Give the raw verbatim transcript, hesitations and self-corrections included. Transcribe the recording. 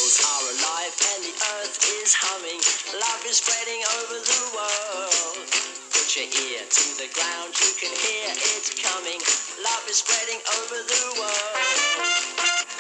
animals are alive and the earth is humming. Love is spreading over the world. Put your ear to the ground, you can hear it coming. Love is spreading over the world.